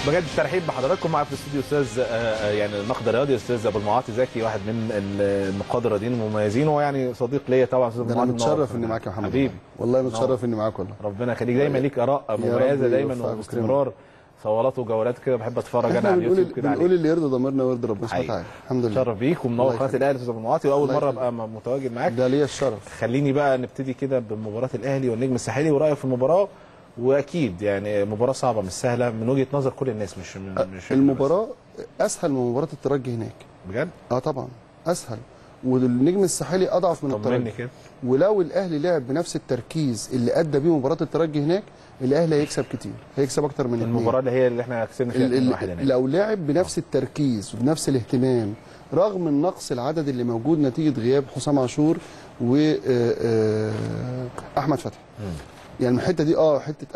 بجد الترحيب بحضراتكم. معايا في الاستوديو استاذ يعني النقد الرياضي استاذ ابو المعاطي زكي، واحد من النقاد الرياضيين المميزين، ويعني صديق ليا طبعا. استاذ ابو المعاطي انا متشرف اني معاك يا محمد حبيبي، والله متشرف اني معاك والله. ربنا يخليك، دايما ليك اراء مميزه دايما وباستمرار، صولات وجولات كده بحب اتفرج انا على اليوتيوب كده عليك. بنقول اللي يرضي ضميرنا ويرضي ربنا سبحانه وتعالى. الحمد لله. شرف بيك ومنور قناه الاهلي استاذ ابو المعاطي، واول مره ابقى متواجد معاك. ده ليا الشرف. خليني بقى نبتدي كده بمباراه الاهلي والنجم الساحلي ورايك في المباراه. واكيد يعني مباراه صعبه مش سهله من وجهه نظر كل الناس، مش المباراه اسهل من مباراه الترجي هناك بجد. طبعا اسهل، والنجم الساحلي اضعف من الترجي كده. ولو الاهلي لعب بنفس التركيز اللي ادى بيه مباراه الترجي هناك، الاهلي هيكسب كتير، هيكسب اكتر من المباراه اللي احنا كسبنا فيها 2-1 هناك. لو لعب بنفس التركيز وبنفس الاهتمام رغم النقص العدد اللي موجود نتيجه غياب حسام عاشور واحمد فتحي. يعني الحته دي حته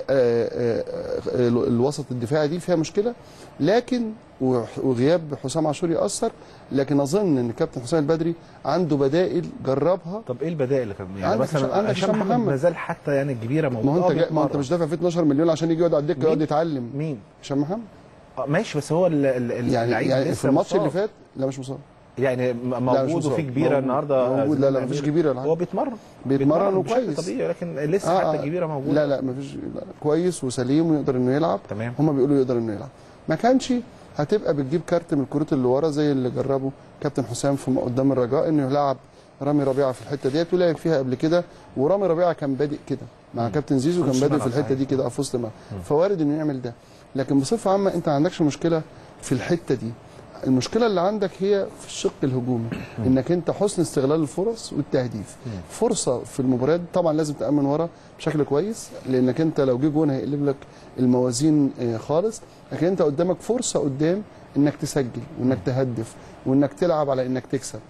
الوسط الدفاعي دي فيها مشكله، لكن وغياب حسام عاشور ياثر، لكن اظن ان كابتن حسام البدري عنده بدائل جربها. طب ايه البدائل اللي كان يعني مثلا هشام محمد ما زال حتى يعني الكبيره موجوده. ما انت مش دافع فيه 12 مليون عشان يجي يقعد على الدكه يقعد يتعلم. مين؟ هشام محمد. ماشي، بس هو يعني في الماتش اللي فات لا مش مصاب، يعني موجود وفي كبيره النهارده موجود. لا مفيش كبيره، هو بيتمرن وكويس طبيعي، لكن لسه حتى الكبيره موجوده. لا مفيش، كويس وسليم ويقدر انه يلعب. تمام. هم بيقولوا يقدر انه يلعب. ما كانش هتبقى بتجيب كارت من الكروت اللي ورا زي اللي جربه كابتن حسام في قدام الرجاء، انه يلعب رامي ربيعه في الحته ديت، ولعب فيها قبل كده، ورامي ربيعه كان بادئ كده مع كابتن زيزو، كان بادئ في الحته دي كده في وسط الملعب، فوارد انه يعمل ده. لكن بصفه عامه انت ما عندكش مشكله في الحته دي. المشكله اللي عندك هي في الشق الهجومي، انك انت حسن استغلال الفرص والتهديف. فرصه في المباريات طبعا لازم تامن ورا بشكل كويس، لانك انت لو جه جون هيقلب لك الموازين خالص، لكن انت قدامك فرصه قدام انك تسجل وانك تهدف وانك تلعب على انك تكسب.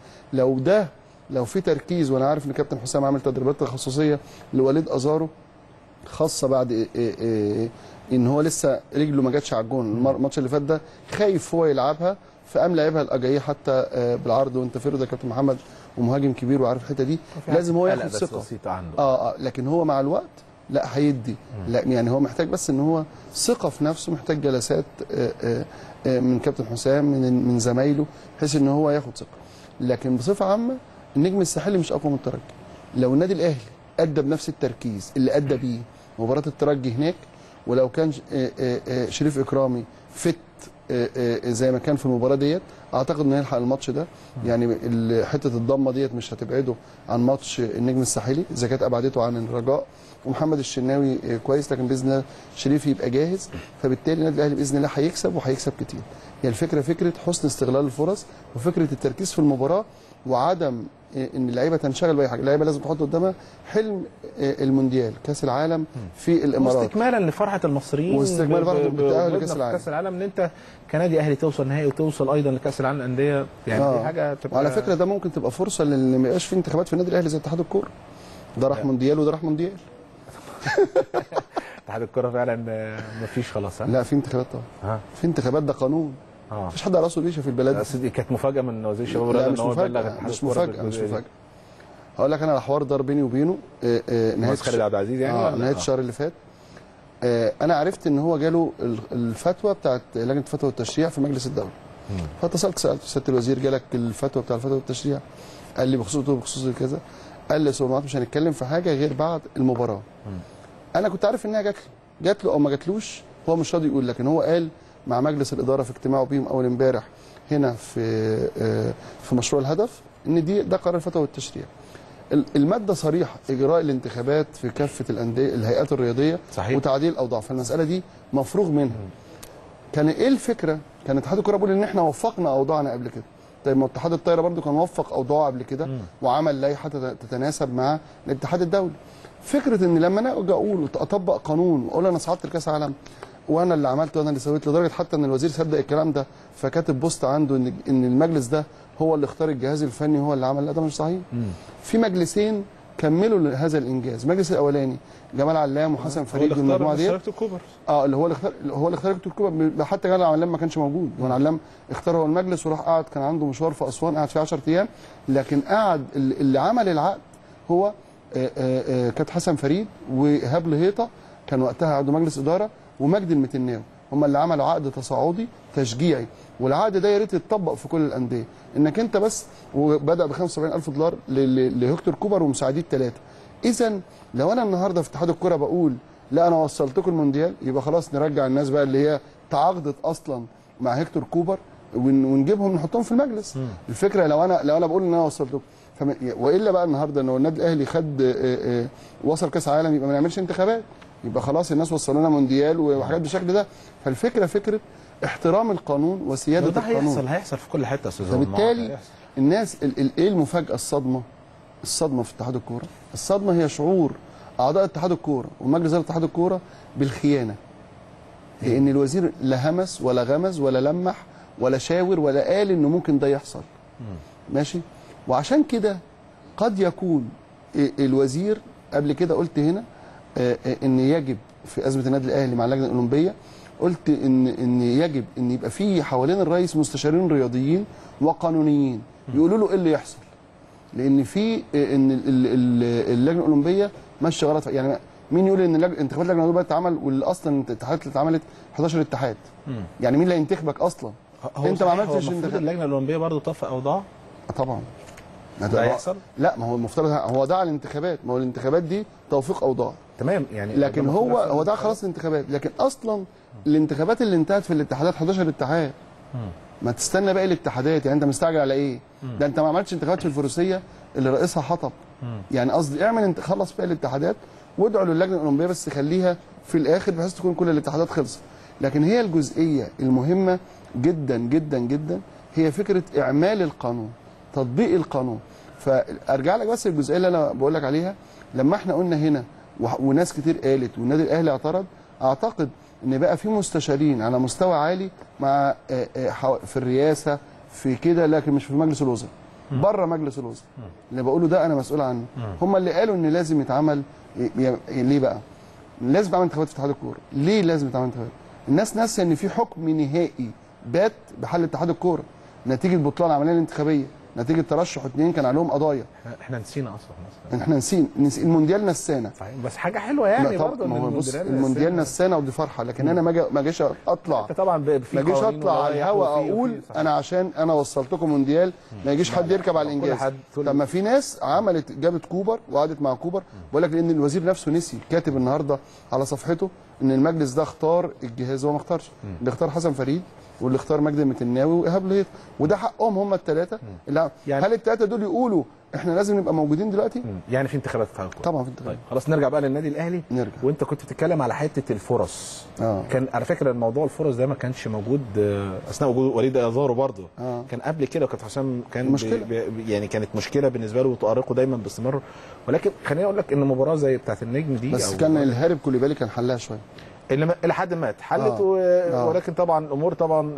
لو في تركيز، وانا عارف ان كابتن حسام عامل تدريبات تخصصيه لوليد ازارو خاصه بعد ان هو لسه رجله ما جاتش على الجون الماتش اللي فات ده، خايف هو يلعبها، فقام لعبها الاجاييه حتى بالعرض وانتفيرو. ده كابتن محمد ومهاجم كبير وعارف الحته دي، لازم هو ياخد ثقه. لكن هو مع الوقت لا هيدي، لا يعني هو محتاج بس ان هو ثقه في نفسه، محتاج جلسات من كابتن حسام من زمايله بحيث ان هو ياخد ثقه. لكن بصفه عامه النجم الساحلي مش اقوى من الترجي. لو النادي الاهلي ادى بنفس التركيز اللي ادى بيه مباراه الترجي هناك، ولو كان شريف اكرامي فت زي ما كان في المباراه ديت، اعتقد انه يلحق الماتش ده. يعني حته الضمه ديت مش هتبعده عن ماتش النجم الساحلي اذا كانت ابعدته عن الرجاء. ومحمد الشناوي كويس، لكن باذن الله شريف يبقى جاهز، فبالتالي النادي الاهلي باذن الله هيكسب وهيكسب كتير. هي الفكره فكره حسن استغلال الفرص، وفكره التركيز في المباراه، وعدم ان اللعيبه تنشغل باي حاجه. اللعيبه لازم تحط قدامها حلم المونديال كاس العالم في الامارات، واستكمالا لفرحه المصريين، واستكمالا لفرحه التاهل لكاس العالم. كاس العالم ان انت كنادي اهلي توصل نهائي وتوصل ايضا لكاس العالم للانديه، يعني دي حاجه تبقى. وعلى فكره ده ممكن تبقى فرصه لان ما يبقاش في انتخابات في النادي الاهلي زي اتحاد الكوره، ده راح مونديال وده راح مونديال. اتحاد الكوره فعلا ما فيش خلاص. لا في انتخابات طبعا. في انتخابات، ده قانون. مفيش حد على راسه ريشه في البلد. دي كانت مفاجاه من وزير الشباب والرياضه ان هو بلغ مش مفاجاه. هقول لك انا على حوار دار بيني وبينه نهايه خالد عبد العزيز يعني نهايه الشهر اللي فات. انا عرفت ان هو جاله الفتوى بتاعت لجنه الفتوى والتشريع في مجلس الدوله. فاتصلت سالت سياده الوزير جالك الفتوى بتاع الفتوى والتشريع؟ قال لي بخصوص كذا. قال لي سو مش هنتكلم في حاجه غير بعد المباراه. انا كنت عارف انها جات له او ما جاتلوش، هو مش راضي يقول، لكن هو قال مع مجلس الاداره في اجتماعه بيهم اول امبارح هنا في مشروع الهدف ان ده قرار الفتوى والتشريع. الماده صريحه، اجراء الانتخابات في كافه الانديه الهيئات الرياضيه. صحيح. وتعديل الاوضاع، فالمساله دي مفروغ منها. كان ايه الفكره؟ كان اتحاد الكوره بيقول ان احنا وفقنا اوضاعنا قبل كده. طيب ما اتحاد الطايره برضو كان وفق اوضاعه قبل كده وعمل لائحه تتناسب مع الاتحاد الدولي. فكره ان لما انا اجي اقول اطبق قانون واقول انا صعدت لكاس العالم وانا اللي عملت وانا اللي سويت، لدرجه حتى ان الوزير صدق الكلام ده فكاتب بوست عنده ان المجلس ده هو اللي اختار الجهاز الفني هو اللي عمل. لا ده مش صحيح. في مجلسين كملوا هذا الانجاز. المجلس الاولاني جمال علام وحسن فريد والمجموعه دي اللي هو اللي اختار الكوبر. حتى جمال علام ما كانش موجود، جمال علام اختار هو المجلس وراح قعد، كان عنده مشوار في اسوان قعد فيه 10 ايام، لكن قعد اللي عمل العقد هو كانت حسن فريد وإيهاب لهيطه كان وقتها عضو مجلس اداره، ومجدي المتناوي. هم اللي عملوا عقد تصاعدي تشجيعي، والعقد ده يا ريت يتطبق في كل الانديه، انك انت بس وبدا ب $75,000 لهكتور كوبر ومساعديه 3. اذا لو انا النهارده في اتحاد الكره بقول لا انا وصلتكم المونديال، يبقى خلاص نرجع الناس بقى اللي هي تعاقدت اصلا مع هكتور كوبر ونجيبهم نحطهم في المجلس. الفكره لو انا بقول ان انا وصلتكم، والا بقى النهارده ان النادي الاهلي خد وصل كاس عالم، يبقى ما نعملش انتخابات، يبقى خلاص الناس وصلنا مونديال وحاجات بالشكل ده. فالفكره فكره احترام القانون وسياده القانون. هيحصل في كل حته يا استاذ. فبالتالي الناس ايه المفاجاه؟ الصدمه في اتحاد الكوره، الصدمه هي شعور اعضاء اتحاد الكوره ومجلس اداره اتحاد الكوره بالخيانه، لان الوزير لا همس ولا غمز ولا لمح ولا شاور ولا قال انه ممكن ده يحصل. ماشي. وعشان كده قد يكون الوزير قبل كده قلت هنا ان يجب في ازمه النادي الاهلي مع اللجنه الاولمبيه، قلت ان يجب ان يبقى في حوالين الرئيس مستشارين رياضيين وقانونيين يقولوا له ايه اللي يحصل، لان في ان اللجنه الاولمبيه ماشيه غلط. يعني مين يقول ان انتخابات اللجنه الاولمبيه اتعمل واللي اصلا الاتحادات اللي اتعملت 11 اتحاد؟ يعني مين اللي هينتخبك اصلا؟ انت ما عملتش اللجنه الاولمبيه برضه طف اوضاع؟ طبعا. ده هيحصل؟ لا، ما هو المفترض هو ده على الانتخابات، ما هو الانتخابات دي توفيق اوضاع. تمام يعني. لكن هو ده خلاص الانتخابات، لكن اصلا الانتخابات اللي انتهت في الاتحادات 11 اتحاد. ما تستنى باقي الاتحادات، يعني انت مستعجل على ايه؟ ده انت ما عملتش انتخابات في الفروسيه اللي رئيسها حطب. يعني قصدي اعمل انت خلص باقي الاتحادات وادعوا للجنه الاولمبيه، بس خليها في الاخر بحيث تكون كل الاتحادات خلصت. لكن هي الجزئيه المهمه جدا جدا جدا هي فكره اعمال القانون، تطبيق القانون. فارجع لك بس الجزئيه اللي انا بقول لك عليها، لما احنا قلنا هنا وناس كتير قالت والنادي الاهلي اعترض، اعتقد ان بقى في مستشارين على مستوى عالي مع في الرئاسه في كده، لكن مش في مجلس الوزراء، بره مجلس الوزراء اللي بقوله ده انا مسؤول عنه. هم اللي قالوا ان لازم يتعمل. ليه بقى لازم يتعمل انتخابات في اتحاد الكوره؟ ليه لازم يتعمل انتخابات؟ الناس ناسيه ان في حكم نهائي بات بحل اتحاد الكوره نتيجه بطلان العمليه الانتخابيه، نتيجه ترشح 2 كان عليهم قضايا. احنا نسينا اصلا. احنا نسينا المونديال نسانا. صحيح، بس حاجه حلوه يعني برضه. ما هو بص المونديال نسانا ودي فرحه، لكن انا ما اجيش اطلع. طبعا ما اجيش اطلع على الهواء اقول انا عشان انا وصلتكم مونديال ما يجيش حد يركب على الانجاز. طب ما في ناس عملت جابت كوبر وقعدت مع كوبر، بقول لك لان الوزير نفسه نسي، كاتب النهارده على صفحته ان المجلس ده اختار الجهاز، هو ما اختارش، اللي اختار حسن فريد واللي اختار مجدي المتناوي وايهاب لهيط، وده حقهم هم الثلاثه. يعني هل الثلاثه دول يقولوا احنا لازم نبقى موجودين دلوقتي؟ يعني في انتخابات اتحاد الكوره طبعا في انتخابات. طيب خلاص نرجع بقى للنادي الاهلي. نرجع. وانت كنت بتتكلم على حته الفرص. كان على فكره الموضوع الفرص ده ما كانش موجود اثناء وجود وليد ازارو برضه. كان قبل كده وكانت حسام كان يعني كانت مشكله بالنسبه له وتؤرقه دايما باستمرار. ولكن خليني اقول لك ان مباراه زي بتاعه النجم دي بس كان الهارب كوليبالي كان حلها شويه الى حد ما اتحلت. ولكن طبعا الامور طبعا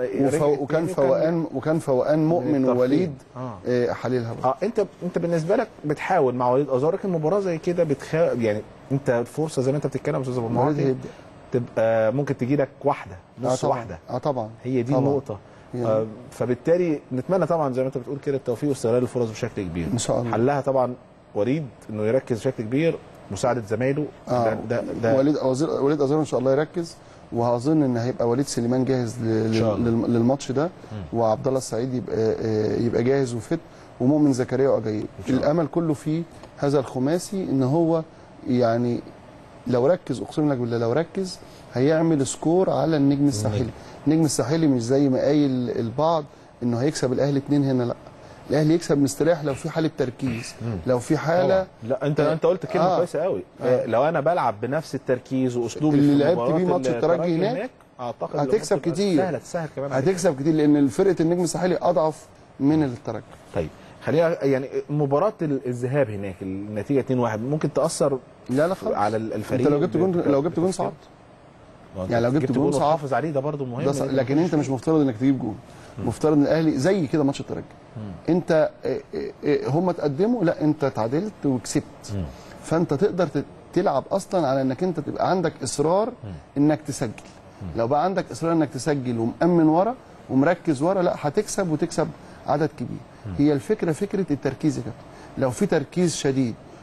وكان فوقان مؤمن ووليد حليلها بقى. انت بالنسبه لك بتحاول مع وليد ازارو، لكن مباراه زي كده يعني انت فرصه زي ما انت بتتكلم يا استاذ ابو المعاطي تبقى ممكن تجي لك واحده نص واحده. طبعا هي دي النقطه. فبالتالي نتمنى طبعا زي ما انت بتقول كده التوفيق واستغلال الفرص بشكل كبير ان شاء الله. حلها طبعا وليد انه يركز بشكل كبير، مساعده زمايله. ده وليد ازارو ان شاء الله يركز، وهظن ان هيبقى وليد سليمان جاهز للماتش ده، وعبد الله السعيد يبقى جاهز وفت، ومؤمن زكريا واجايب. الامل كله في هذا الخماسي ان هو يعني لو ركز، اقسم لك بالله لو ركز هيعمل سكور على النجم الساحلي. النجم الساحلي مش زي ما قايل البعض انه هيكسب الاهلي 2 هنا، لا، الاهلي يكسب مستريح لو في حاله تركيز، لو في حاله. لا انت قلت كلمه كويسه قوي. لو انا بلعب بنفس التركيز واسلوبي اللي لعبت بيه ماتش الترجي هناك اعتقد هتكسب كتير. تسهل كمان هتكسب كتير لان فرقه النجم الساحلي اضعف من الترجي. طيب خلينا يعني مباراه الذهاب هناك النتيجه 2-1 ممكن تاثر لا خالص على الفريق. انت لو جبت جون صعد، يعني لو جبت جون صعد حافظ عليه ده برده مهم. لكن انت مش مفترض انك تجيب جون. مفترض ان الاهلي زي كده ماتش الترجي، انت هم تقدموا، لا انت تعادلت وكسبت. فانت تقدر تلعب اصلا على انك انت تبقى عندك اصرار انك تسجل. لو بقى عندك اصرار انك تسجل ومأمن ورا ومركز ورا، لا هتكسب وتكسب عدد كبير. هي الفكره فكره التركيز يا كابتن. لو في تركيز شديد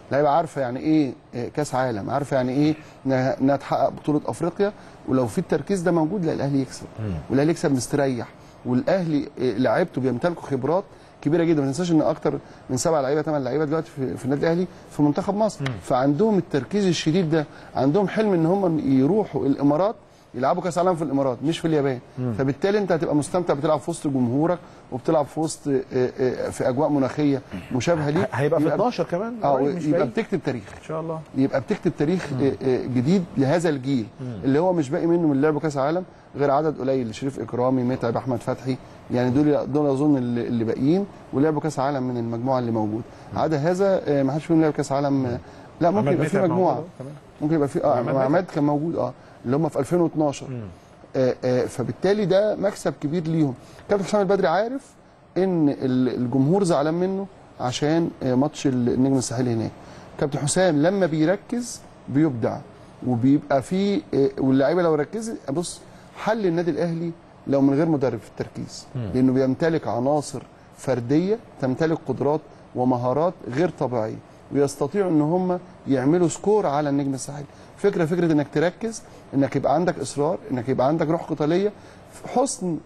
لعيبه عارفه يعني ايه كاس عالم، عارفه يعني ايه انها تحقق بطوله افريقيا. ولو في التركيز ده موجود لا الاهلي يكسب، والاهلي يكسب مستريح. والاهلي لعيبته بيمتلكوا خبرات كبيره جدا. ما تنساش ان اكتر من 7 لعيبه 8 لعيبه دلوقتي في النادي الاهلي في منتخب مصر. فعندهم التركيز الشديد ده، عندهم حلم ان هم يروحوا الامارات يلعبوا كاس عالم في الامارات مش في اليابان. فبالتالي انت هتبقى مستمتع، بتلعب في وسط جمهورك وبتلعب في وسط في اجواء مناخيه مشابهه ليك. هيبقى في 12 كمان يبقى بتكتب تاريخ ان شاء الله، يبقى بتكتب تاريخ جديد لهذا الجيل اللي هو مش باقي منه من لعبوا كاس عالم غير عدد قليل، شريف اكرامي، متعب، احمد فتحي، يعني دول اظن اللي باقيين ولعبوا كاس عالم من المجموعه اللي موجوده. عدا هذا ما حدش فيهم لعب كاس عالم. لا ممكن يبقى في مجموعه، ممكن يبقى في عماد كان موجود اللي هم في 2012. فبالتالي ده مكسب كبير ليهم. كابتن حسام البدري عارف ان الجمهور زعلان منه عشان ماتش النجم الساحلي هناك. كابتن حسام لما بيركز بيبدع وبيبقى فيه، واللعيبه لو ركزت بص حل النادي الاهلي لو من غير مدرب في التركيز، لانه بيمتلك عناصر فرديه تمتلك قدرات ومهارات غير طبيعيه، ويستطيعوا ان هم يعملوا سكور على النجم الساحلي. فكره انك تركز، انك يبقى عندك اصرار، انك يبقى عندك روح قتاليه، حسن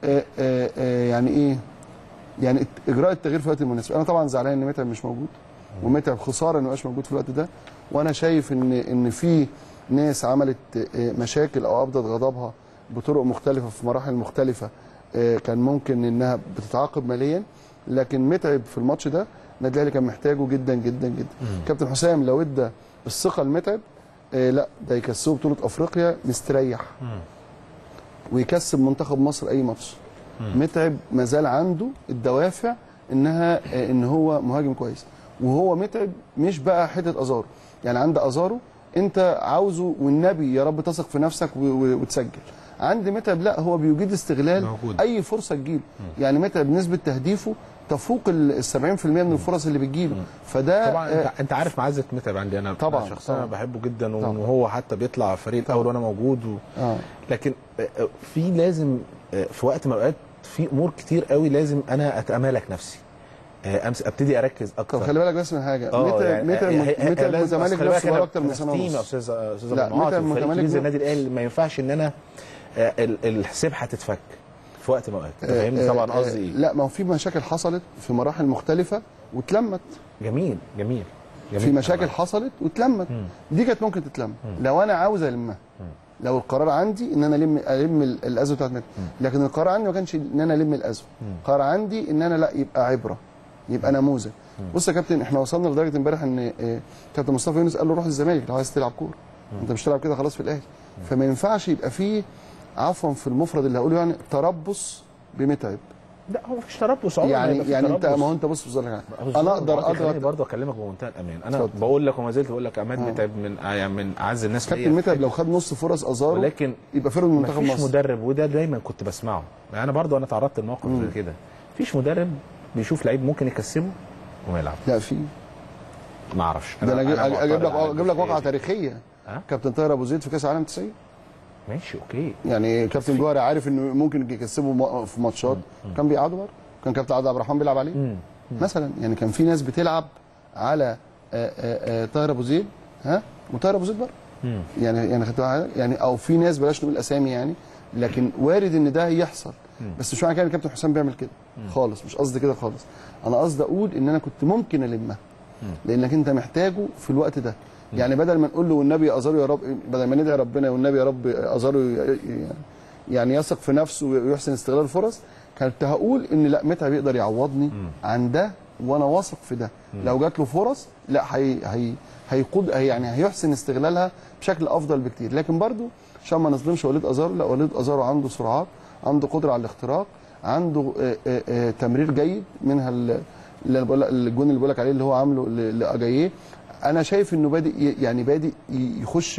يعني ايه، يعني اجراء التغيير في الوقت المناسب. انا طبعا زعلان ان متعب مش موجود، ومتعب خساره انه مش موجود في الوقت ده. وانا شايف ان في ناس عملت مشاكل او ابدت غضبها بطرق مختلفه في مراحل مختلفه، كان ممكن انها بتتعاقب ماليا، لكن متعب في الماتش ده النادي الاهلي كان محتاجه جدا جدا جدا. كابتن حسام لو ادى الثقه لمتعب لا ده يكسبه بطوله افريقيا مستريح، ويكسب منتخب مصر اي ماتش. متعب ما زال عنده الدوافع ان هو مهاجم كويس، وهو متعب مش بقى حته ازارو، يعني عند ازارو انت عاوزه والنبي يا رب تثق في نفسك وتسجل. عند متعب لا، هو بيجيد استغلال موجود. اي فرصه تجيله. يعني متعب نسبه تهديفه تفوق ال 70% من الفرص اللي بتجيله. فده طبعا انت عارف معزه متعب عندي انا طبعا شخصيا بحبه جدا، وهو حتى بيطلع فريق الاول وانا موجود لكن في لازم في وقت من الاوقات في امور كتير قوي لازم انا اتمالك نفسي، ابتدي اركز اكتر. طب خلي بالك بس من حاجه، متعب متزملك نفسه بقاله اكتر من سنه ونص. يا استاذ لا متعب متمالك النادي الاهلي ما ينفعش ان انا الحساب هتتفك في وقت ما اوقات. انت فاهمني طبعا قصدي ايه؟ لا ما هو في مشاكل حصلت في مراحل مختلفه واتلمت. جميل جميل جميل. في مشاكل حصلت واتلمت، دي كانت ممكن تتلم لو انا عاوز المها. لو القرار عندي ان انا الم الازمه بتاعت متعب، لكن القرار عندي ما كانش ان انا الم الازمه. القرار عندي ان انا لا يبقى عبره، يبقى نموذج. بص يا كابتن، احنا وصلنا لدرجه امبارح ان كابتن مصطفى يونس قال له روح الزمالك لو عايز تلعب كوره، انت مش تلعب كده خلاص في الاهلي. فما ينفعش يبقى فيه عفوا في المفرد اللي هقوله يعني تربص بمتعب. لا هو مفيش تربص يعني انت ما هو انت بص انا اقدر برضه اكلمك بمنتهى الامان. انا بقول لك وما زلت بقول لك عماد متعب من اعز الناس ليا. كابتن متعب لو خد نص فرص ازارو ولكن يبقى فرد منتخب مصر. مفيش مدرب، وده دايما كنت بسمعه. يعني انا برضه تعرضت لموقف زي كده. مفيش مدرب بيشوف لعيب ممكن يكسبه وما يلعب. لا في، ما اعرفش. ده انا اجيب لك واقعه تاريخيه. كابتن طاهر ابو زيد في كاس العالم 90 ماشي اوكي. يعني كابتن جوهري عارف انه ممكن يكسبه في ماتشات كان بيقعدوا بره. كان كابتن عبد الرحمن بيلعب عليه مثلا. يعني كان في ناس بتلعب على طاهر ابو زيد وطاهر ابو زيد بره. يعني يعني او في ناس بلاش نقول اسامي يعني، لكن وارد ان ده يحصل. بس مش معنى كده كابتن حسام بيعمل كده خالص، مش قصدي كده خالص. انا قصدي اقول ان انا كنت ممكن المها، لانك انت محتاجه في الوقت ده. يعني بدل ما نقول له والنبي يا ازارو يا رب، بدل ما ندعي ربنا والنبي يا رب ازارو يعني يثق في نفسه ويحسن استغلال الفرص، كنت هقول ان لا متعب يقدر يعوضني عن ده، وانا واثق في ده. لو جات له فرص لا هيقود يعني هيحسن استغلالها بشكل افضل بكتير. لكن برضو عشان ما نظلمش وليد ازارو، لا وليد ازارو عنده سرعات، عنده قدره على الاختراق، عنده تمرير جيد، منها الجون اللي بقول لك عليه اللي هو عامله لاجاييه. انا شايف انه بادئ يخش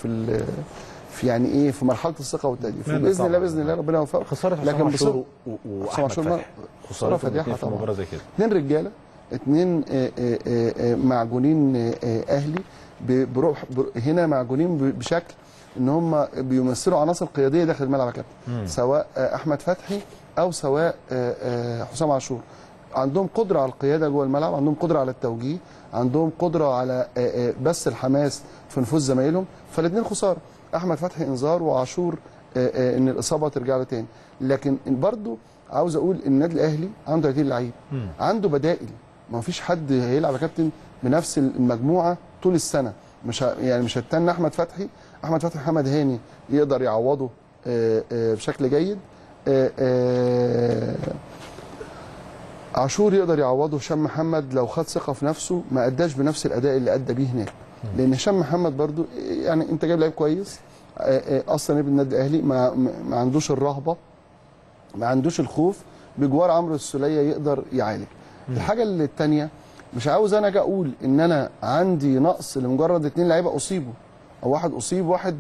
في يعني ايه في مرحله الثقه والتهديف. باذن الله ربنا يوفقه. خساره حسام عاشور واحمد فتحي، خساره فادحه في مباراه زي كده. 2 رجاله، 2 معجونين اهلي بروح هنا، معجونين بشكل ان هم بيمثلوا عناصر قياديه داخل الملعب يا كابتن، سواء احمد فتحي او سواء حسام عاشور. عندهم قدره على القياده جوه الملعب، عندهم قدره على التوجيه، عندهم قدره على بث الحماس في نفوس زمايلهم. فالاثنين خساره، احمد فتحي انذار وعاشور ان الاصابه ترجع له تاني. لكن برضو عاوز اقول ان النادي الاهلي عنده 30 لعيب، عنده بدائل، ما فيش حد هيلعب يا كابتن بنفس المجموعه طول السنه. مش هتستنى احمد فتحي محمد هاني يقدر يعوضه بشكل جيد، عاشور يقدر يعوضه، هشام محمد لو خد ثقه في نفسه ما اداش بنفس الاداء اللي ادى بيه هناك. لان هشام محمد برضو يعني انت جايب لعيب كويس، اصلا ابن النادي الاهلي ما عندوش الرهبه، ما عندوش الخوف، بجوار عمرو السوليه يقدر يعالج. الحاجه اللي الثانيه، مش عاوز انا اجي اقول ان انا عندي نقص لمجرد 2 لعيبه اصيبوا او واحد اصيب واحد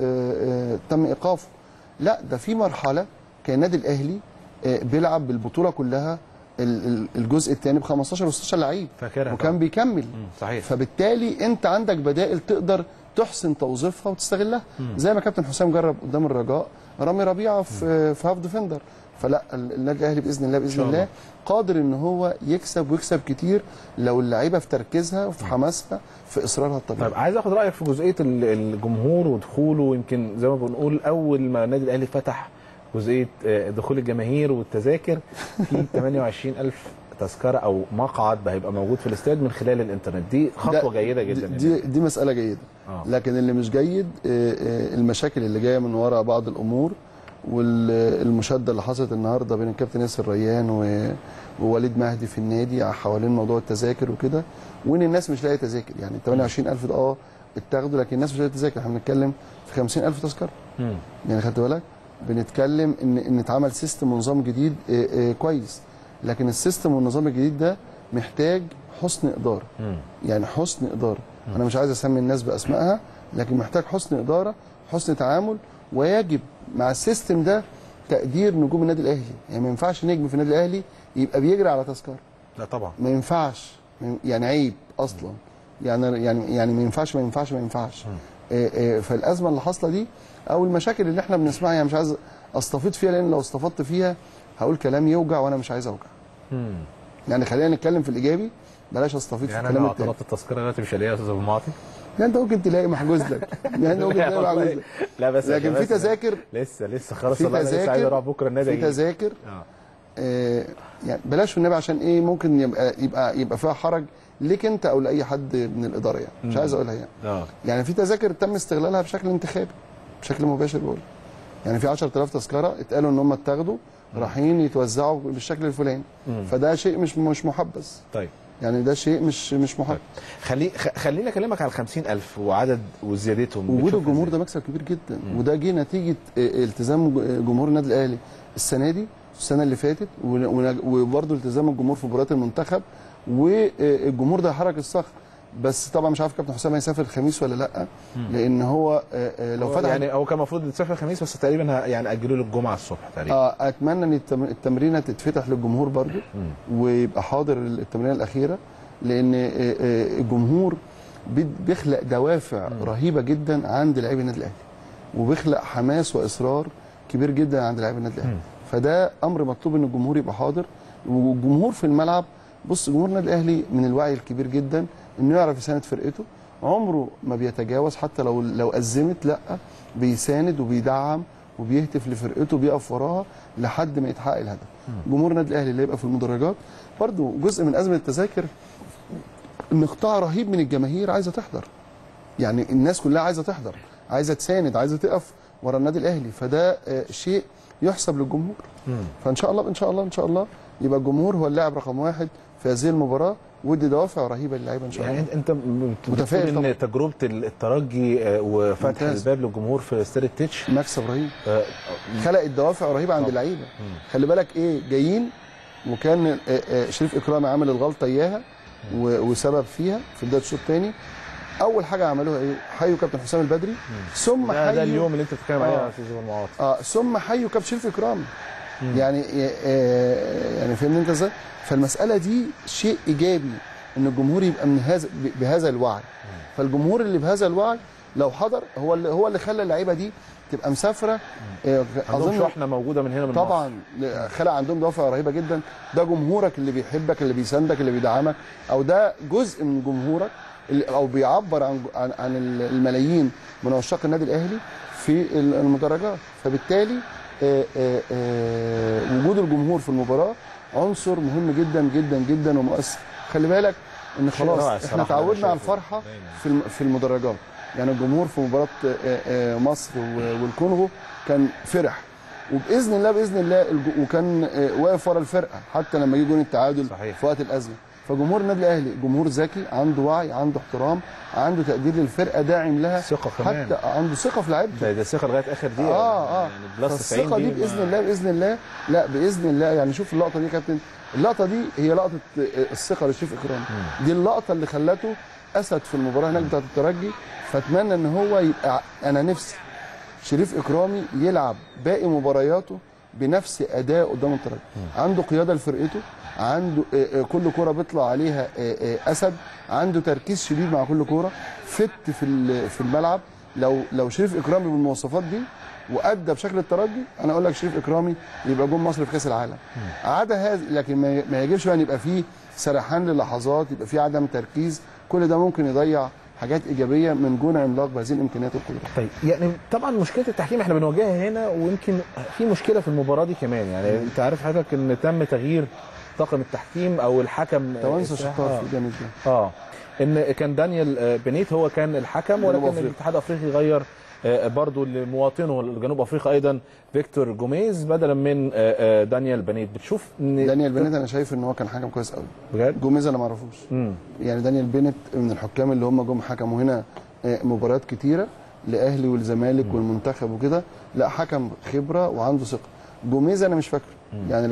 تم ايقافه. لا، ده في مرحله كان النادي الاهلي بيلعب بالبطوله كلها الجزء الثاني ب 15 و 16 لعيب وكان بيكمل. صحيح. فبالتالي انت عندك بدائل تقدر تحسن توظيفها وتستغلها، زي ما كابتن حسام جرب قدام الرجاء رامي ربيعه في هاف ديفندر. فلا، النادي الاهلي باذن الله قادر ان هو يكسب ويكسب كتير لو اللعيبه في تركيزها وفي حماسها في اصرارها الطبيعي. طيب عايز اخد رايك في جزئيه الجمهور ودخوله. ويمكن زي ما بنقول اول ما النادي الاهلي فتح جزئيه دخول الجماهير والتذاكر، في 28,000 تذكره او مقعد هيبقى موجود في الاستاد من خلال الانترنت. دي خطوه جيده جدا. دي مساله جيده. لكن اللي مش جيد المشاكل اللي جايه من وراء بعض الامور، والمشاده اللي حصلت النهارده بين الكابتن ياسر ريان ووليد مهدي في النادي حوالين موضوع التذاكر وكده، وان الناس مش لاقيه تذاكر. يعني 28,000 ده اتاخدوا، لكن الناس مش لاقيه تذاكر. احنا بنتكلم في 50,000 تذكره. يعني خدت بالك، بنتكلم ان اتعمل سيستم ونظام جديد كويس، لكن السيستم والنظام الجديد ده محتاج حسن اداره. يعني حسن اداره، انا مش عايز اسمي الناس باسمائها، لكن محتاج حسن اداره، حسن تعامل. ويجب مع السيستم ده تقدير نجوم النادي الاهلي. يعني ما ينفعش نجم في النادي الاهلي يبقى بيجري على تذكره. لا طبعا ما ينفعش، يعني عيب اصلا. يعني ما ينفعش. فالازمه اللي حاصله دي او المشاكل اللي احنا بنسمعها، يعني مش عايز استفيض فيها، لان لو استفدت فيها هقول كلام يوجع وانا مش عايز اوجع. يعني خلينا نتكلم في الايجابي، بلاش استفيض في الكلام التاني. يعني طلبت التذكره دلوقتي مش هلاقيها يا استاذ ابو معاطي. لا، انت ممكن تلاقي محجوز لك. يعني انت ممكن تلاقي محجوز لك. لا بس لكن في تذاكر لسه خلاص. انا لسه عايز اروح بكره النادي. في تذاكر يعني بلاش والنبي، عشان ايه ممكن يبقى فيها حرج ليك انت او لاي حد من الاداره. يعني مش عايز اقولها يعني. يعني في تذاكر تم استغلالها بشكل انتخابي، بشكل مباشر بقول. يعني في 10,000 تذكره اتقالوا ان هم اتاخدوا رايحين يتوزعوا بالشكل الفلاني. فده شيء مش محبذ. طيب يعني ده شيء مش محبذ. خليني اكلمك على 50,000 وعدد وزيادتهم. وجود الجمهور ده مكسب كبير جدا. وده جه نتيجه التزام جمهور النادي الاهلي السنه دي والسنه اللي فاتت، وبرده التزام الجمهور في مباريات المنتخب. والجمهور ده حرك الصخر. بس طبعا مش عارف كابتن حسام هيسافر الخميس ولا لا، لان هو لو فتح يعني هو كان المفروض يسافر الخميس، بس تقريبا يعني اجلوا له الجمعه الصبح تقريبا. اتمنى ان التمرينه تتفتح للجمهور برضو ويبقى حاضر التمرينه الاخيره، لان الجمهور بيخلق دوافع رهيبه جدا عند لاعبي النادي الاهلي، وبيخلق حماس واصرار كبير جدا عند لاعبي النادي الاهلي. فده امر مطلوب ان الجمهور يبقى حاضر. والجمهور في الملعب، بص، جمهور النادي الاهلي من الوعي الكبير جدا انه يعرف يساند فرقته، عمره ما بيتجاوز حتى لو ازمت، لا بيساند وبيدعم وبيهتف لفرقته، بيقف وراها لحد ما يتحقق الهدف. جمهور النادي الاهلي اللي يبقى في المدرجات برضو جزء من ازمه التذاكر، ان قطاع رهيب من الجماهير عايزه تحضر. يعني الناس كلها عايزه تحضر، عايزه تساند، عايزه تقف ورا النادي الاهلي. فده شيء يحسب للجمهور. فان شاء الله يبقى الجمهور هو اللاعب رقم 1 في هذه المباراه، ودي دوافع رهيبه للعيبه ان شاء الله. يعني انت متفائل ان تجربه الترجي وفتح الباب للجمهور في استاد التتش مكسب رهيب، خلقت دوافع رهيبه عند اللعيبه. خلي بالك جايين، وكان شريف اكرامي عامل الغلطه اياها وسبب فيها في بدايه الشوط الثاني. اول حاجه عملوها حيوا كابتن حسام البدري، ثم حيوا ده اليوم اللي انت بتتكلم عليه يا استاذ المعاطي. ثم حيوا كابتن شريف اكرامي. يعني فهمت انت ازاي؟ فالمساله دي شيء ايجابي ان الجمهور يبقى بهذا الوعي. فالجمهور اللي بهذا الوعي لو حضر هو اللي خلى اللعيبه دي تبقى مسافره. اظن شحنه موجوده من هنا من طبعا مصر. خلق عندهم دوافع رهيبه جدا. ده جمهورك اللي بيحبك اللي بيساندك اللي بيدعمك، او ده جزء من جمهورك او بيعبر عن الملايين من عشاق النادي الاهلي في المدرجات. فبالتالي وجود الجمهور في المباراه عنصر مهم جدا جدا جدا ومؤثر. خلي بالك ان خلاص احنا تعودنا على الفرحه في المدرجات. يعني الجمهور في مباراه مصر والكونغو كان فرح، وباذن الله باذن الله وكان واقف ورا الفرقه حتى لما جه جون التعادل في وقت الازمه. فجمهور النادي الاهلي جمهور ذكي، عنده وعي، عنده احترام، عنده تقدير للفرقه، داعم لها، ثقه كمان، حتى عنده ثقه في لعيبته. ده ثقه لغايه اخر دقيقه. يعني بلس 90 الثقه دي باذن الله لا باذن الله. يعني شوف اللقطه دي يا كابتن، اللقطه دي هي لقطه الثقه لشريف اكرامي. دي اللقطه اللي خلته اسد في المباراه هناك بتاعت الترجي. فاتمنى ان هو يبقى، انا نفسي شريف اكرامي يلعب باقي مبارياته بنفس اداء قدام الترجي. عنده قياده لفرقته، عنده كل كوره بيطلع عليها اسد، عنده تركيز شديد مع كل كوره، فت في الملعب. لو شريف اكرامي بالمواصفات دي وادى بشكل الترجي، انا اقول لك شريف اكرامي يبقى جون مصر في كاس العالم. عدا هذا، لكن ما يجيبش بقى يبقى فيه سرحان للحظات، يبقى فيه عدم تركيز، كل ده ممكن يضيع حاجات ايجابيه من جون عملاق بهذه الامكانيات والقدرات. طيب يعني طبعا مشكله التحكيم احنا بنواجهها هنا، ويمكن في مشكله في المباراه دي كمان. يعني انت عارف حضرتك ان تم تغيير طاقم التحكيم او الحكم توانسه شطار في جامد ده. ان كان دانيال بنيت هو كان الحكم، ولكن الاتحاد الافريقي غير برضو لمواطنه الجنوب افريقيا ايضا فيكتور جوميز بدلا من دانيال بنيت. بتشوف ان دانيال بنيت انا شايف ان هو كان حكم كويس قوي بجد. جوميز انا ما اعرفوش. يعني دانيال بنيت من الحكام اللي هم جم حكموا هنا مباريات كتيره لاهلي والزمالك والمنتخب وكده. لا حكم خبره وعنده ثقه. جوميز انا مش فاكره. يعني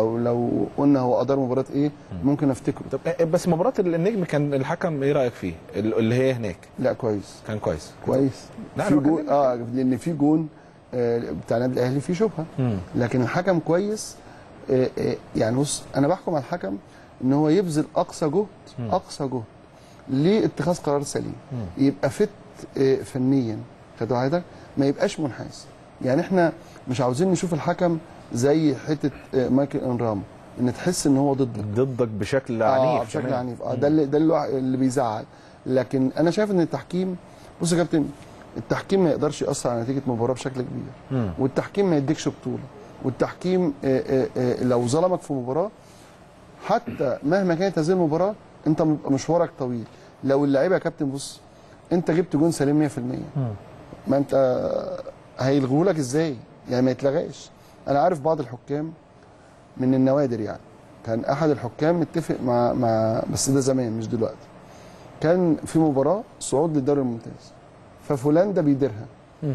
لو قلنا هو ادار مباراه ايه ممكن افتكره. طب بس مباراه النجم كان الحكم ايه رايك فيه اللي هي هناك؟ لا كويس، كان كويس في جون لان في جون بتاع النادي الاهلي فيه شبهه، لكن الحكم كويس. يعني بص انا بحكم على الحكم ان هو يبذل اقصى جهد لاتخاذ قرار سليم، يبقى فت فنيا، خد حضرتك، ما يبقاش منحاز. يعني احنا مش عاوزين نشوف الحكم زي حته مايكل انرامو، ان تحس ان هو ضدك بشكل عنيف. بشكل عنيف. ده اللي بيزعل. لكن انا شايف ان التحكيم، بص يا كابتن، التحكيم ما يقدرش ياثر على نتيجه مباراه بشكل كبير، والتحكيم ما يديكش بطوله، والتحكيم لو ظلمك في مباراه حتى مهما كانت هذه المباراه انت مشوارك طويل. لو اللعيبه يا كابتن بص انت جبت جون سليم 100%، ما انت هيلغوه لك ازاي؟ يعني ما يتلغاش. انا عارف بعض الحكام من النوادر، يعني كان احد الحكام متفق مع بس ده زمان مش دلوقتي، كان في مباراه صعود للدوري الممتاز ففلان ده بيديرها،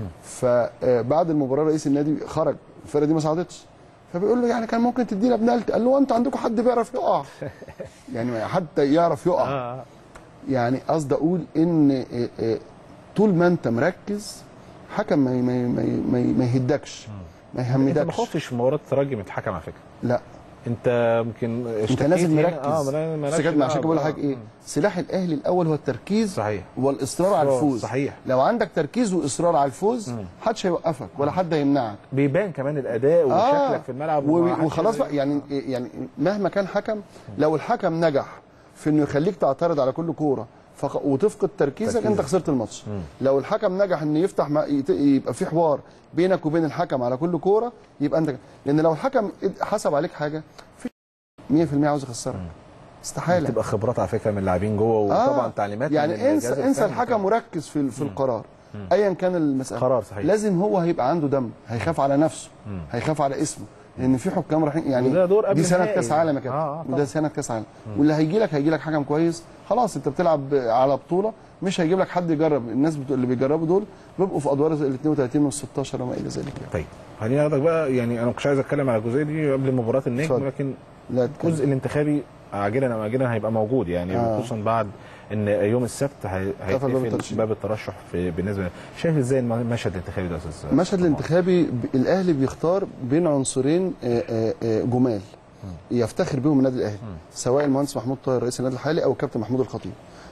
فبعد المباراه رئيس النادي خرج، الفرقه دي ما صعدتش، فبيقول له يعني كان ممكن تدينا بنالتي. قال له انتوا عندكم حد بيعرف يقع؟ يعني حتى يعرف يقع. يعني قصدي اقول ان طول ما انت مركز حكم ما يهدكش، ما يهمدكش. انت ما خفتش في مباراه الترجي من الحكم على فكره؟ لا انت يمكن انت لازم مركز. عشان كده بقول لحضرتك ايه، سلاح الاهلي الاول هو التركيز. صحيح. والاصرار على الفوز. صحيح. لو عندك تركيز واصرار على الفوز محدش هيوقفك ولا حد هيمنعك. بيبان كمان الاداء وشكلك في الملعب وخلاص بقى. يعني مهما كان حكم، لو الحكم نجح في انه يخليك تعترض على كل كوره وتفقد تركيزك انت خسرت الماتش. لو الحكم نجح ان يفتح يبقى في حوار بينك وبين الحكم على كل كوره، يبقى انت، لان لو الحكم حسب عليك حاجه في 100% عاوز يخسرك، استحاله. تبقى خبرات على فكره من اللاعبين جوه، وطبعا تعليمات يعني انسى الحكم مركز في القرار ايا كان المساله. قرار صحيح. لازم هو هيبقى عنده دم، هيخاف على نفسه، هيخاف على اسمه، لان في حكام رايحين يعني دي سنه كاس عالم يا كابتن، وده سنه كاس عالم، واللي هيجي لك حكم كويس. خلاص انت بتلعب على بطوله، مش هيجيب لك حد يجرب. الناس اللي بيجربوا دول بيبقوا في ادوار ال 32 وال 16 وما الى ذلك يعني. طيب خليني اخدك بقى، يعني انا ما كنتش عايز اتكلم على الجزئيه دي قبل مباراه النجم، لكن الجزء الانتخابي عاجلا او اجلا هيبقى موجود، يعني خصوصا بعد ان يوم السبت هيقفل باب الترشح بالنسبه. شايف ازاي المشهد الانتخابي ده يا استاذ؟ المشهد الانتخابي الاهلي بيختار بين عنصرين جمال يفتخر بهم النادي الاهلي، سواء المهندس محمود طاهر رئيس النادي الحالي او الكابتن محمود الخطيب.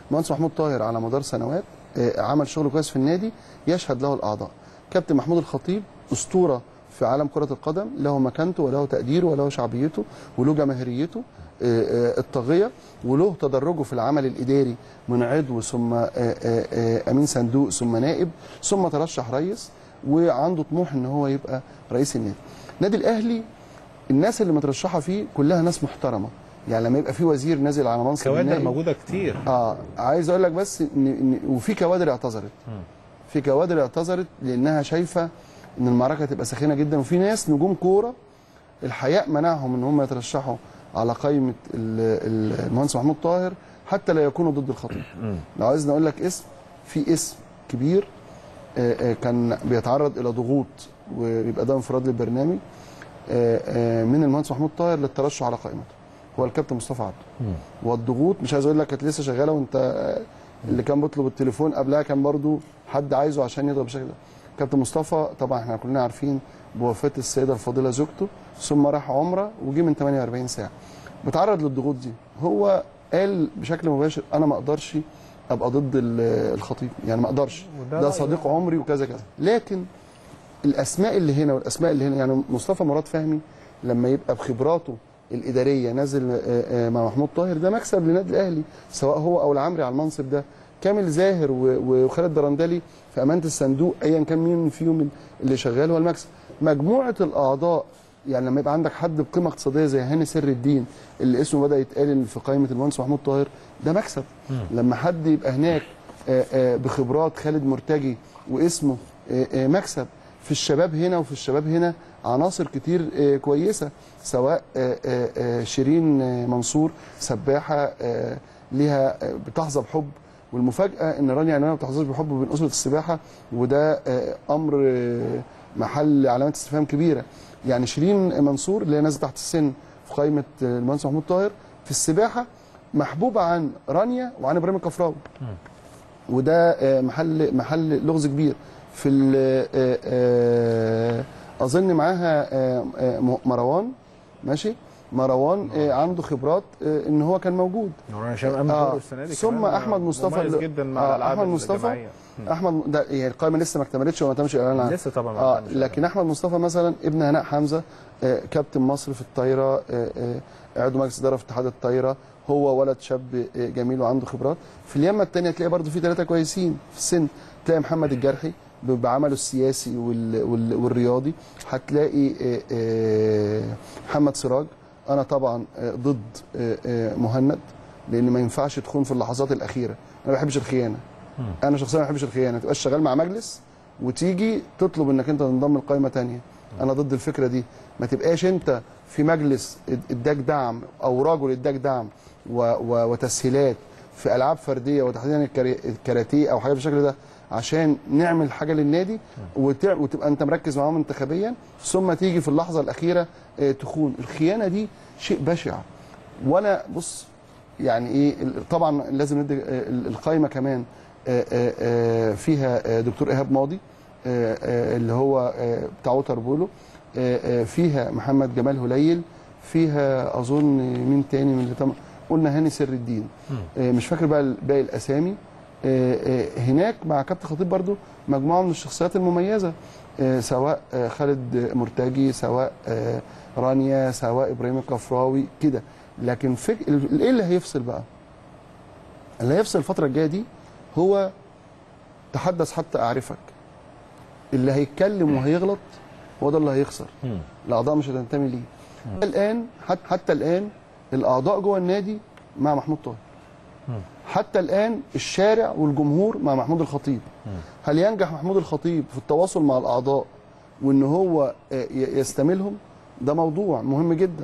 المهندس محمود طاهر على مدار سنوات عمل شغل كويس في النادي يشهد له الاعضاء. كابتن محمود الخطيب اسطوره في عالم كره القدم، له مكانته وله تقديره وله شعبيته وله جماهيريته الطاغيه وله تدرجه في العمل الاداري من عضو ثم امين صندوق ثم نائب ثم ترشح رئيس، وعنده طموح ان هو يبقى رئيس النادي. النادي الاهلي الناس اللي مترشحه فيه كلها ناس محترمه، يعني لما يبقى في وزير نازل على منصب كوادر موجوده كتير. عايز اقول لك بس وفي كوادر اعتذرت. في كوادر اعتذرت لانها شايفه ان المعركه تبقى سخينه جدا، وفي ناس نجوم كوره الحياء منعهم ان هم يترشحوا على قائمه المهندس محمود طاهر حتى لا يكونوا ضد الخطيب. لو عايزني اقول لك اسم، في اسم كبير كان بيتعرض الى ضغوط ويبقى ده انفراد للبرنامج من المهندس محمود طاهر للترشح على قائمته، هو الكابتن مصطفى عبده. والضغوط مش عايز اقول لك كانت لسه شغاله، وانت اللي كان بيطلب التليفون قبلها كان برضو حد عايزه عشان يضرب بالشكل ده. كابتن مصطفى طبعا احنا كلنا عارفين بوفاه السيده الفاضله زوجته، ثم راح عمره وجي من 48 ساعه. بتعرض للضغوط دي، هو قال بشكل مباشر انا ما اقدرش ابقى ضد الخطيب، يعني ما اقدرش، ده صديق عمري وكذا كذا. لكن الاسماء اللي هنا والاسماء اللي هنا، يعني مصطفى مراد فهمي لما يبقى بخبراته الاداريه نازل مع محمود طاهر ده مكسب للنادي الاهلي، سواء هو او العمري على المنصب ده. كامل زاهر وخالد درندلي في امانه الصندوق، ايا كان مين فيهم اللي شغال هو المكسب. مجموعه الاعضاء، يعني لما يبقى عندك حد بقيمه اقتصاديه زي هاني سر الدين اللي اسمه بدا يتقال في قائمه المهندس محمود طاهر، ده مكسب. لما حد يبقى هناك بخبرات خالد مرتجي واسمه مكسب. في الشباب هنا وفي الشباب هنا عناصر كتير كويسه، سواء شيرين منصور سباحه ليها بتحظى بحب، والمفاجاه ان رانيا عنوان ما بتحظاش بحب من اسره السباحه، وده امر محل علامات استفهام كبيره. يعني شيرين منصور اللي هي نازله تحت السن في قائمه المهندس محمود طاهر في السباحه محبوبه عن رانيا وعن ابراهيم الكفراوي، وده محل لغز كبير. في اظن معاها مروان، ماشي، مروان عنده خبرات ان هو كان موجود. السنه دي ثم احمد مصطفى جدا مع الالعاب الجماعيه. احمد ده يعني القائمه لسه ما اكتملتش وما تمش الاعلان عنها لسه طبعا. لكن احمد مصطفى مثلا ابن هناء حمزه كابتن مصر في الطايره، عضو مجلس اداره في اتحاد الطايره، هو ولد شاب جميل وعنده خبرات. في اليمه الثانيه تلاقي برده في 3 كويسين في السن، تلاقي محمد الجرحي بعمله السياسي والرياضي، هتلاقي محمد سراج. انا طبعا ضد مهند لان ما ينفعش تخون في اللحظات الاخيره، انا ما بحبش الخيانه. انا شخصيا ما بحبش الخيانه، ما تبقاش شغال مع مجلس وتيجي تطلب انك انت تنضم لقائمه ثانيه. انا ضد الفكره دي. ما تبقاش انت في مجلس اداك دعم او رجل اداك دعم وتسهيلات في العاب فرديه وتحديدا الكاراتيه او حاجه بالشكل ده عشان نعمل حاجه للنادي وتبقى انت مركز معاهم انتخابيا، ثم تيجي في اللحظه الاخيره تخون. الخيانه دي شيء بشع. وانا بص يعني ايه، طبعا لازم ندي القائمه كمان فيها دكتور ايهاب ماضي اللي هو بتاع ووتر بولو، فيها محمد جمال هليل، فيها اظن مين تاني من اللي قلنا هاني سر الدين، مش فاكر بقى باقي الاسامي. هناك مع كابتن خطيب برضو مجموعه من الشخصيات المميزه، سواء خالد مرتجي، سواء رانيا، سواء ابراهيم الكفراوي كده. لكن ايه اللي هيفصل بقى؟ اللي هيفصل الفتره الجايه دي هو تحدث حتى اعرفك. اللي هيتكلم وهيغلط هو ده اللي هيخسر. الاعضاء مش هتنتمي ليه. الان حتى الان الاعضاء جوه النادي مع محمود طاهر. حتى الان الشارع والجمهور مع محمود الخطيب. هل ينجح محمود الخطيب في التواصل مع الاعضاء وان هو يستميلهم؟ ده موضوع مهم جدا.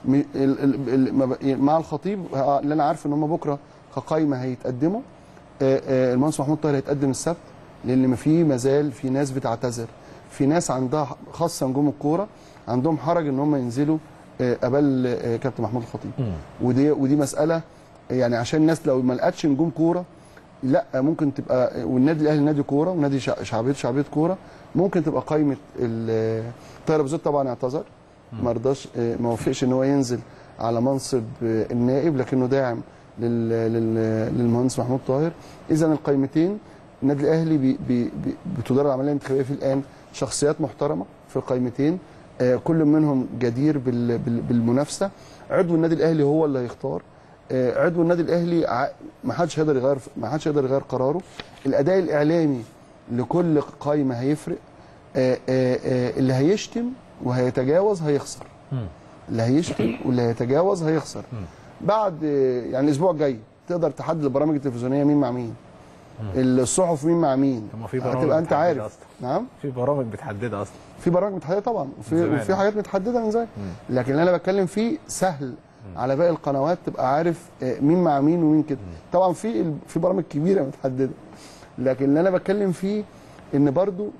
مع الخطيب اللي انا عارف ان هم بكره كقايمه هيتقدموا. المهندس محمود طاهر هيتقدم السبت، لان ما زال في ناس بتعتذر، في ناس عندها خاصه نجوم الكوره عندهم حرج ان هم ينزلوا قبل كابتن محمود الخطيب. ودي مساله يعني عشان الناس لو ما لقتش نجوم كوره، لا ممكن تبقى، والنادي الاهلي نادي كوره ونادي شعبيه كوره، ممكن تبقى قايمه طاهر ابو زيد. طبعا اعتذر، ما رضاش، ما وافقش ان هو ينزل على منصب النائب، لكنه داعم للمهندس محمود طاهر. اذا القائمتين النادي الاهلي بتدار العمليه الانتخابيه في الان شخصيات محترمه في القائمتين، كل منهم جدير بالمنافسه. عضو النادي الاهلي هو اللي هيختار. عضو النادي الاهلي ما حدش يقدر يغير قراره. الاداء الاعلامي لكل قائمه هيفرق. اللي هيشتم وهيتجاوز هيخسر. اللي هيشتم واللي هيتجاوز هيخسر. بعد يعني الاسبوع الجاي تقدر تحدد البرامج التلفزيونيه مين مع مين، الصحف مين مع مين، هتبقى انت عارف أصلاً. نعم في برامج بتحددها اصلا، في برامج متحدده طبعا، وفي حاجات متحدده من زمان. لكن اللي انا بتكلم فيه سهل على باقي القنوات تبقى عارف مين مع مين ومين كده. طبعا في برامج كبيره متحدده، لكن اللي انا بتكلم فيه ان برضو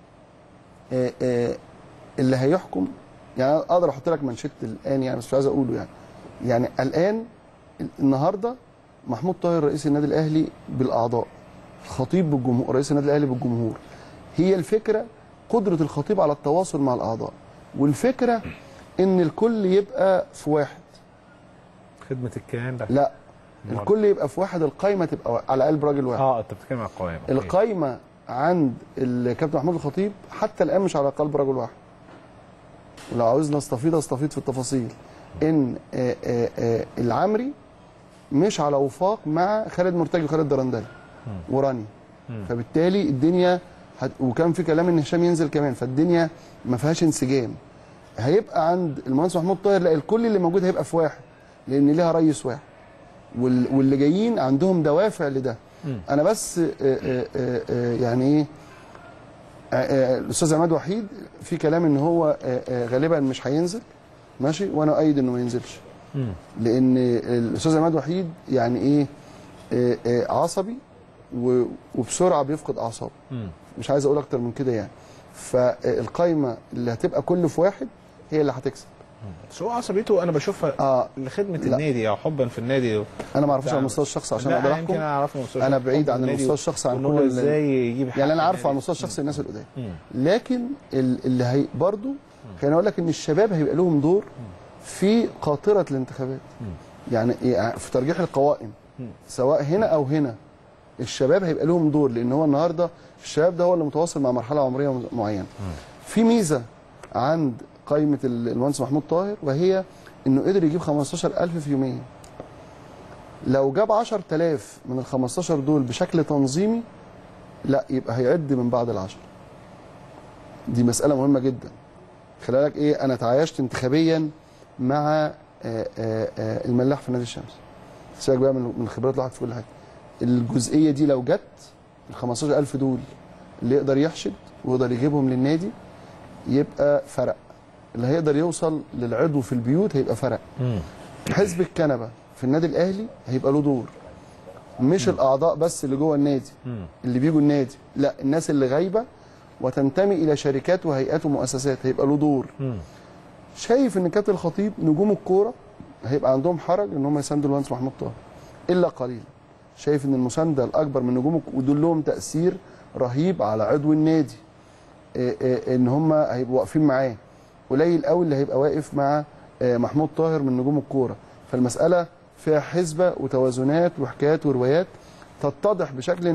اللي هيحكم، يعني اقدر احط لك منشط الان يعني، بس مش عايز اقوله يعني الان النهارده محمود طاهر رئيس النادي الاهلي بالاعضاء، الخطيب بالجمهور، رئيس النادي الاهلي بالجمهور. هي الفكره قدره الخطيب على التواصل مع الاعضاء، والفكره ان الكل يبقى في واحد. خدمه الكيان ده لا، الكل يبقى في واحد، القايمه تبقى على قلب راجل واحد. انت بتتكلم على القائمه. القايمه عند الكابتن محمود الخطيب حتى الان مش على قلب رجل واحد. ولو عاوزنا استفيض في التفاصيل ان العمري مش على وفاق مع خالد مرتجي وخالد درندلي وراني، فبالتالي الدنيا وكان في كلام ان هشام ينزل كمان، فالدنيا ما فيهاش انسجام. هيبقى عند المهندس محمود طاهر لا، الكل اللي موجود هيبقى في واحد، لان ليها رئيس واحد، واللي جايين عندهم دوافع لده. انا بس يعني ايه، الاستاذ عماد وحيد في كلام ان هو غالبا مش هينزل، ماشي، وانا اؤيد انه ما ينزلش. لان الاستاذ عماد وحيد يعني ايه، عصبي وبسرعه بيفقد اعصابه. مش عايز اقول اكتر من كده يعني. فالقايمه اللي هتبقى كله في واحد هي اللي هتكسب. بس هو عصبيته انا بشوفها لخدمه النادي او حبا في النادي. انا ما اعرفوش على المستوى الشخصي عشان اقدر احكم. انا بعيد عن المستوى الشخصي عن كل ازاي يجيب يعني انا عارفه على المستوى الشخصي الناس القدام. لكن اللي هي برضه خليني اقول لك ان الشباب هيبقى لهم دور في قاطره الانتخابات. يعني في ترجيح القوائم سواء هنا او هنا، الشباب هيبقى لهم دور، لان هو النهارده الشباب ده هو اللي متواصل مع مرحله عمريه معينه. في ميزه عند قائمه المهندس محمود طاهر، وهي انه قدر يجيب 15,000 في يومين. لو جاب 10,000 من ال 15 دول بشكل تنظيمي، لا يبقى هيعد من بعد ال10. دي مساله مهمه جدا. خلي بالك ايه، انا تعايشت انتخابيا مع الملاح في نادي الشمس. سيبك بقى من خبرات الواحد في كل حاجه. الجزئيه دي لو جت ال 15,000 دول اللي يقدر يحشد ويقدر يجيبهم للنادي يبقى فرق. اللي هيقدر يوصل للعضو في البيوت هيبقى فرق. حزب الكنبه في النادي الاهلي هيبقى له دور، مش الاعضاء بس اللي جوه النادي اللي بيجوا النادي، لا، الناس اللي غايبه وتنتمي الى شركات وهيئات ومؤسسات هيبقى له دور. شايف ان كابتن الخطيب نجوم الكوره هيبقى عندهم حرج ان هم يساندوا المهندس محمود طاهر الا قليلا. شايف ان المسانده الاكبر من نجوم ودول لهم تاثير رهيب على عضو النادي، ان هم هيبقوا واقفين معاه. قليل قوي اللي هيبقى واقف مع محمود طاهر من نجوم الكوره. فالمساله فيها حسبه وتوازنات وحكايات وروايات تتضح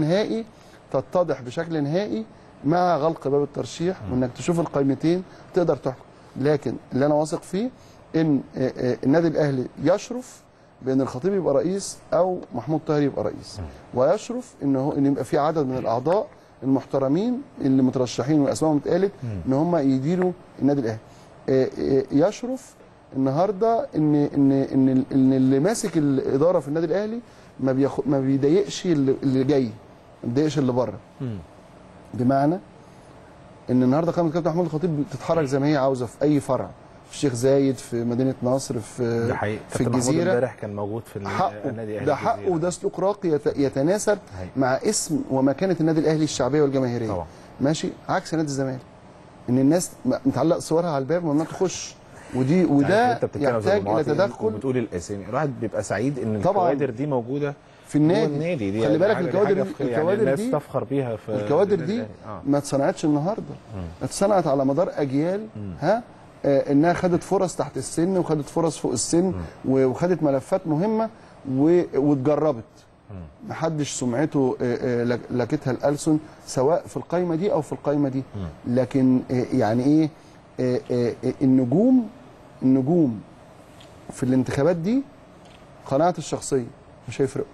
بشكل نهائي مع غلق باب الترشيح، وانك تشوف القائمتين تقدر تحكم. لكن اللي انا واثق فيه ان النادي الاهلي يشرف بان الخطيب يبقى رئيس او محمود طاهر يبقى رئيس، ويشرف ان يبقى في عدد من الاعضاء المحترمين اللي مترشحين واسمائهم اتقالت ان هم يديروا النادي الاهلي. يشرف النهارده ان اللي ماسك الاداره في النادي الاهلي ما بيضايقش اللي جاي، ما بيضايقش اللي بره. بمعنى ان النهارده قائمه كابتن محمود الخطيب بتتحرك زي ما هي عاوزه في اي فرع، في الشيخ زايد، في مدينه نصر، في الجزيره. امبارح كان موجود في النادي الاهلي. ده حقه، وده سلوك راقي يتناسب مع اسم ومكانه النادي الاهلي الشعبيه والجماهيريه. طبعا. ماشي، عكس نادي الزمالك ان الناس متعلق صورها على الباب وممنوع تخش، وده يحتاج الى تدخل. وبتقول الاسامي، الواحد بيبقى سعيد ان الكوادر دي موجوده في النادي. دي خلي بالك الكوادر دي تفخر بيها في الكوادر دي ما اتصنعتش النهارده، اتصنعت على مدار اجيال. انها خدت فرص تحت السن وخدت فرص فوق السن وخدت ملفات مهمه واتجربت. محدش سمعته لكتها الألسن سواء في القايمه دي او في القايمه دي. لكن يعني ايه النجوم في الانتخابات دي قناعتي الشخصيه مش هيفرقوا.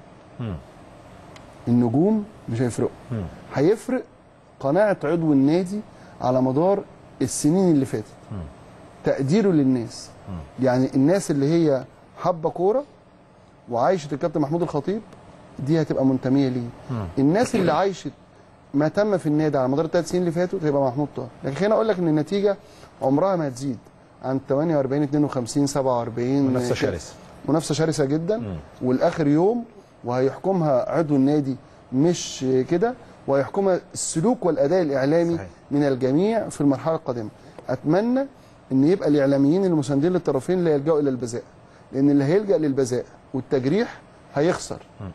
النجوم مش هيفرقوا. هيفرق قناعه عضو النادي على مدار السنين اللي فاتت. تقديره للناس. يعني الناس اللي هي حابه كوره وعايشه الكابتن محمود الخطيب دي هتبقى منتميه ليه. الناس اللي عايشه ما تم في النادي على مدار ال3 سنين اللي فاتوا هيبقى محمود طاهر. لكن خليني اقول لك ان النتيجه عمرها ما هتزيد عن 48 52 47. منافسه شرسه. منافسه شرسه جدا. والاخر يوم وهيحكمها عضو النادي مش كده، وهيحكمها السلوك والاداء الاعلامي صحيح. من الجميع في المرحله القادمه. اتمنى ان يبقى الاعلاميين المساندين للطرفين لا يلجأوا الى البذاء، لان اللي هيلجأ للبذاء والتجريح هيخسر.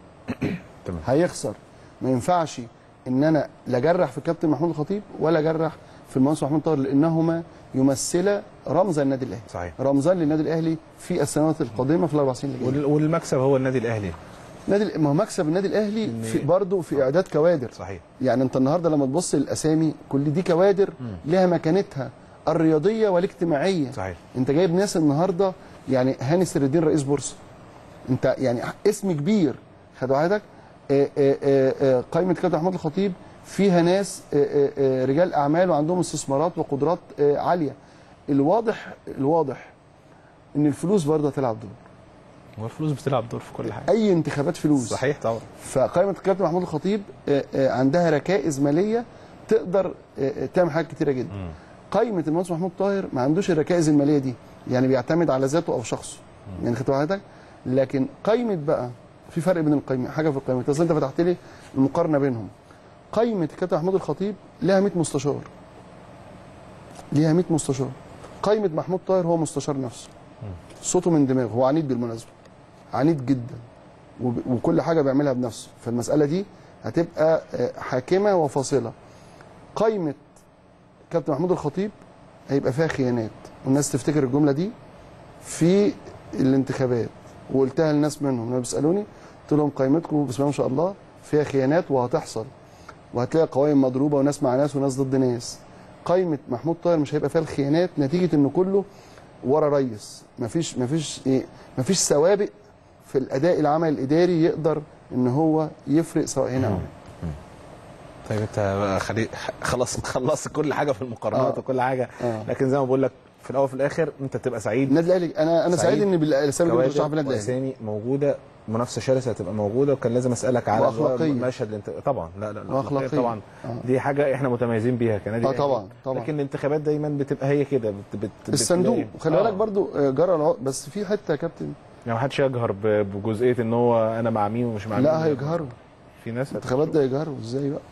هيخسر. ما ينفعش ان انا لا اجرح في الكابتن محمود الخطيب ولا اجرح في المهندس محمود طاهر، لانهما يمثلا رمز النادي الاهلي. صحيح. رمزان للنادي الاهلي في السنوات القادمه في ال4 سنين اللي جايه. والمكسب هو النادي الاهلي. ما هو مكسب النادي الاهلي في برضه في اعداد كوادر. صحيح. يعني انت النهارده لما تبص للاسامي كل دي كوادر لها مكانتها الرياضيه والاجتماعيه. صحيح. انت جايب ناس النهارده يعني هاني سر الدين رئيس بورصه. انت يعني اسم كبير. خدوا عادك. قائمه كابتن محمود الخطيب فيها ناس رجال اعمال وعندهم استثمارات وقدرات عاليه. الواضح ان الفلوس برضه هتلعب دور. والفلوس بتلعب دور في كل حاجه. اي انتخابات فلوس. صحيح طبعا. فقائمه الكابتن محمود الخطيب عندها ركائز ماليه تقدر تعمل حاجات كتيره جدا. قائمه المهندس محمود طاهر ما عندوش الركائز الماليه دي، يعني بيعتمد على ذاته او شخصه. يعني خدت بالك؟ لكن قائمه بقى في فرق بين القائمه، حاجه في القائمه، اصل انت فتحت لي المقارنه بينهم. قائمه الكابتن محمود الخطيب لها 100 مستشار. ليها 100 مستشار. قائمه محمود طاهر هو مستشار نفسه. صوته من دماغه، هو عنيد بالمناسبه. عنيد جدا. وكل حاجه بيعملها بنفسه، فالمساله دي هتبقى حاكمه وفاصله. قائمه كابتن محمود الخطيب هيبقى فيها خيانات، والناس تفتكر الجمله دي في الانتخابات، وقلتها للناس منهم لما بيسالوني قلت لهم قائمتكم بسم الله ما شاء الله فيها خيانات وهتحصل، وهتلاقي قوائم مضروبه وناس مع ناس وناس ضد ناس. قائمه محمود طاهر مش هيبقى فيها الخيانات نتيجه انه كله ورا ريس. مفيش سوابق في الاداء العمل الاداري يقدر ان هو يفرق سواء هنا او هنا. طيب انت خلصت كل حاجه في المقارنات وكل حاجه. لكن زي ما بقول لك في الاول وفي الاخر انت تبقى سعيد. النادي الاهلي انا سعيد ان بالاسامي اللي بترشحها في النادي الاهلي. اسامي موجوده، منافسه شرسه هتبقى موجوده، وكان لازم اسالك على مشهد طبعا. لا اخلاقيه طبعا. دي حاجه احنا متميزين بيها كنادي الاهلي. طبعا. لكن الانتخابات دايما بتبقى هي كده الصندوق. خلي بالك برضو جرى بس في حته يا كابتن، يعني ما حدش يجهر بجزئيه ان هو انا مع مين ومش مع مين. لا هيجهروا. في ناس الانتخابات ده يجهروا ازاي بقى؟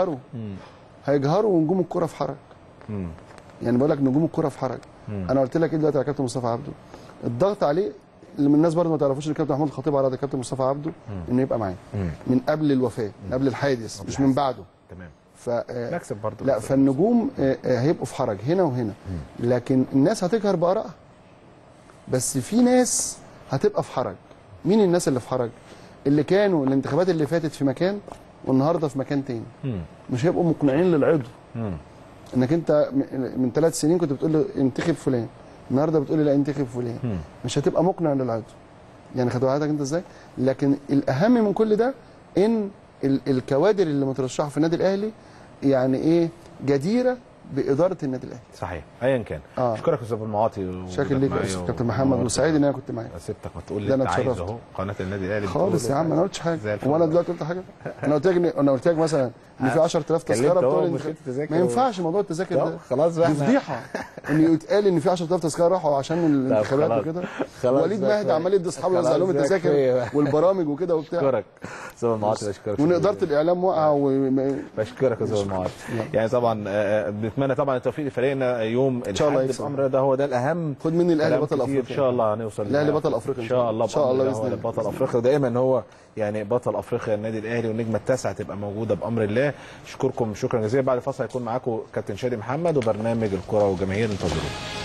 هيجهروا ونجوم الكره في حرج. يعني بقول لك نجوم الكره في حرج. انا قلت لك ايه دلوقتي على كابتن مصطفى عبده؟ الضغط عليه اللي من الناس برضه ما تعرفوش ان الكابتن محمود الخطيب عرض الكابتن مصطفى عبده انه يبقى معاه من قبل الوفاه، قبل الحادث، مش من بعده. تمام. نكسب برضه. لا فالنجوم هيبقوا في حرج هنا وهنا. لكن الناس هتجهر بارائها. بس في ناس هتبقى في حرج. مين الناس اللي في حرج؟ اللي كانوا الانتخابات اللي فاتت في مكان والنهارده في مكان تاني. مش هيبقوا مقنعين للعضو. انك انت من 3 سنين كنت بتقول له انتخب فلان، النهارده بتقول لي لا انتخب فلان. مش هتبقى مقنع للعضو. يعني خدوا عادك انت ازاي؟ لكن الاهم من كل ده ان الكوادر اللي مترشحه في النادي الاهلي يعني ايه جديره باداره النادي الاهلي. صحيح ايا كان. اشكرك يا استاذ المعاطي. شاكر ليك يا استاذ كابتن محمد، وسعيد ان انا كنت معاك. سبتك ما تقول لي انت عايز اهو قناه النادي الاهلي خالص يا عم. انا ما قلتش حاجه. هو انا دلوقتي قلت حاجه؟ انا قلت لك مثلا ان في 10000 تذكره بتوع ما ينفعش موضوع التذاكر ده. خلاص بقى دي فضيحه ان يتقال ان في 10000 تذكره راحوا عشان الانتخابات وكده. وليد مهدي عمال يدي اصحابه يوزع لهم التذاكر والبرامج وكده وبتاع. اشكرك استاذ المعاطي. بشكرك. وان اداره الاعلام واقعه بشكرك يا استاذ المعاطي. يعني طبعا بنتمنى طبعا التوفيق لفريقنا يوم الاحد. الامر ده هو ده الاهم. خد مني الاهلي بطل افريقيا ان شاء الله هنوصل. الاهلي بطل افريقيا ان شاء الله. ان شاء الله باذن الله بطل افريقيا، ودائما هو يعني بطل افريقيا النادي الاهلي، والنجمه التاسعه تبقى موجوده بامر الله. اشكركم شكرا جزيلا. بعد الفاصل هيكون معاكم كابتن شادي محمد وبرنامج الكره والجماهير، انتظرونا.